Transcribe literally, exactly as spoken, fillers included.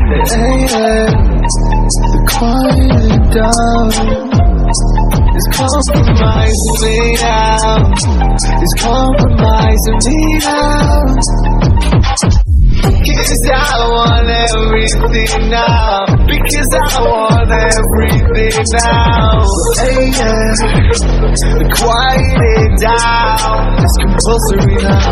yeah, the quiet down is compromising me now. Is compromising me now. Cause I want everything now. Because I want everything now. Hey, yeah, the quiet down is compulsory now.